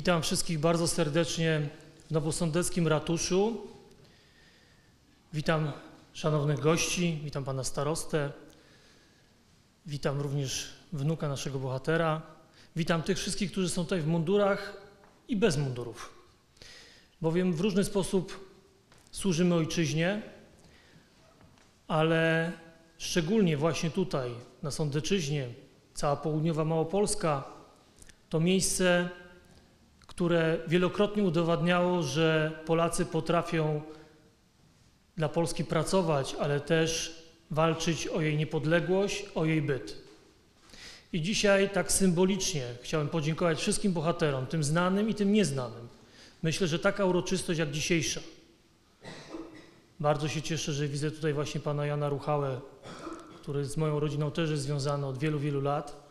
Witam wszystkich bardzo serdecznie w Nowosądeckim Ratuszu. Witam szanownych gości, witam pana starostę, witam również wnuka naszego bohatera. Witam tych wszystkich, którzy są tutaj w mundurach i bez mundurów, bowiem w różny sposób służymy ojczyźnie, ale szczególnie właśnie tutaj, na Sądeczyźnie, cała południowa Małopolska, to miejsce, które wielokrotnie udowadniało, że Polacy potrafią dla Polski pracować, ale też walczyć o jej niepodległość, o jej byt. I dzisiaj tak symbolicznie chciałem podziękować wszystkim bohaterom, tym znanym i tym nieznanym. Myślę, że taka uroczystość jak dzisiejsza. Bardzo się cieszę, że widzę tutaj właśnie pana Jana Ruchałę, który z moją rodziną też jest związany od wielu, wielu lat.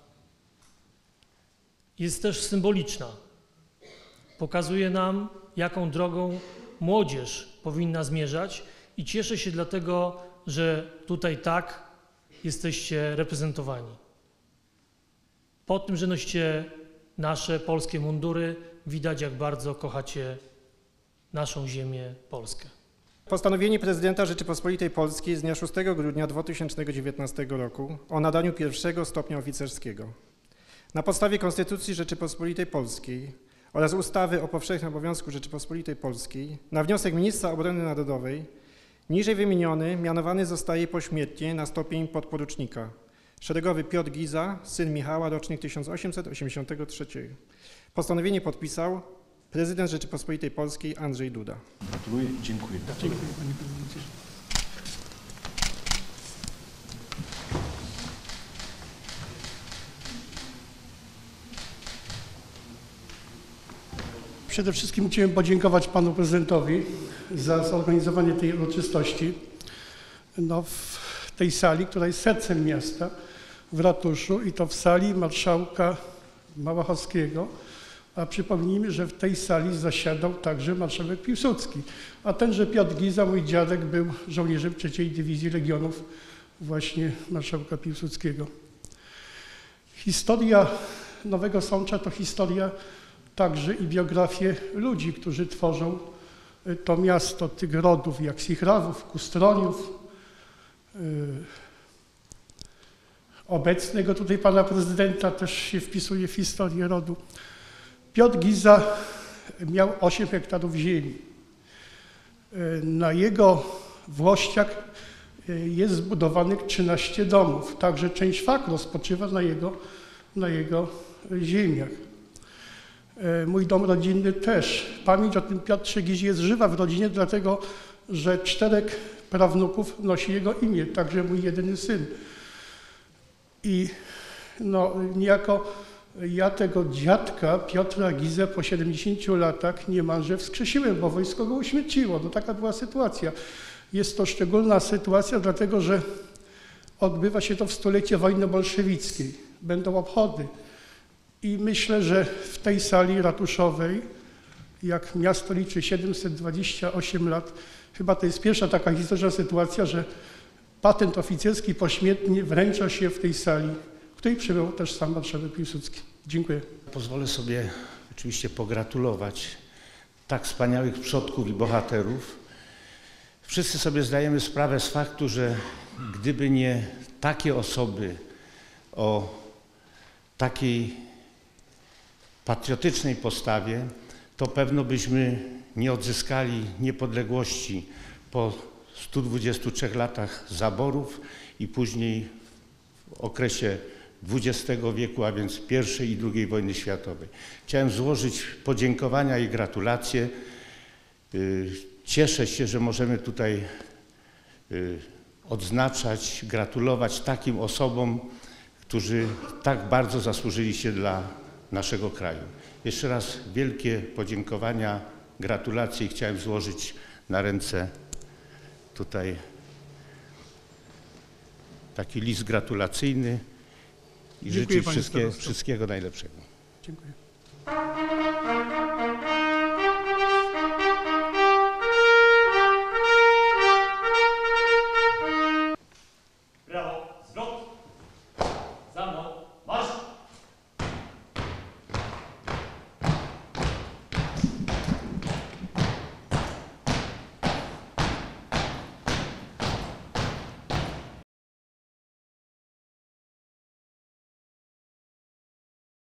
Jest też symboliczna. Pokazuje nam, jaką drogą młodzież powinna zmierzać i cieszę się dlatego, że tutaj tak jesteście reprezentowani. Po tym, że nosicie nasze polskie mundury, widać, jak bardzo kochacie naszą ziemię, Polskę. Postanowienie prezydenta Rzeczypospolitej Polskiej z dnia 6 grudnia 2019 roku o nadaniu pierwszego stopnia oficerskiego na podstawie Konstytucji Rzeczypospolitej Polskiej oraz ustawy o powszechnym obowiązku Rzeczypospolitej Polskiej na wniosek Ministra Obrony Narodowej niżej wymieniony mianowany zostaje pośmiertnie na stopień podporucznika. Szeregowy Piotr Giza, syn Michała, rocznik 1883. Postanowienie podpisał prezydent Rzeczypospolitej Polskiej Andrzej Duda. Gratuluję i dziękuję. Dziękuję, panie prezydencie. Przede wszystkim chciałem podziękować panu prezydentowi za zorganizowanie tej uroczystości w tej sali, która jest sercem miasta, w ratuszu, i to w sali marszałka Małachowskiego. A przypomnijmy, że w tej sali zasiadał także marszałek Piłsudski. A tenże Piotr Giza, mój dziadek, był żołnierzem 3. Dywizji Legionów właśnie marszałka Piłsudskiego. Historia Nowego Sącza to historia także i biografię ludzi, którzy tworzą to miasto, tych rodów, jak Sichrawów, Kustroniów, obecnego tutaj pana prezydenta też się wpisuje w historię rodu. Piotr Giza miał 8 hektarów ziemi. Na jego włościach jest zbudowanych 13 domów, także część faktur spoczywa na jego ziemiach. Mój dom rodzinny też. Pamięć o tym Piotrze Gizie jest żywa w rodzinie, dlatego że 4 prawnuków nosi jego imię, także mój jedyny syn. I niejako ja tego dziadka Piotra Gizę po 70 latach niemalże wskrzesiłem, bo wojsko go uśmierciło. Taka była sytuacja. Jest to szczególna sytuacja, dlatego że odbywa się to w stulecie wojny bolszewickiej. Będą obchody. I myślę, że w tej sali ratuszowej, jak miasto liczy 728 lat, chyba to jest pierwsza taka historyczna sytuacja, że patent oficerski pośmiertnie wręcza się w tej sali, w której przybył też sam marszałek Piłsudski. Dziękuję. Pozwolę sobie oczywiście pogratulować tak wspaniałych przodków i bohaterów. Wszyscy sobie zdajemy sprawę z faktu, że gdyby nie takie osoby o takiej patriotycznej postawie, to pewno byśmy nie odzyskali niepodległości po 123 latach zaborów i później w okresie XX wieku, a więc I i II wojny światowej. Chciałem złożyć podziękowania i gratulacje. Cieszę się, że możemy tutaj odznaczać, gratulować takim osobom, którzy tak bardzo zasłużyli się dla naszego kraju. Jeszcze raz wielkie podziękowania, gratulacje i chciałem złożyć na ręce tutaj taki list gratulacyjny i życzyć wszystkiego najlepszego. Dziękuję.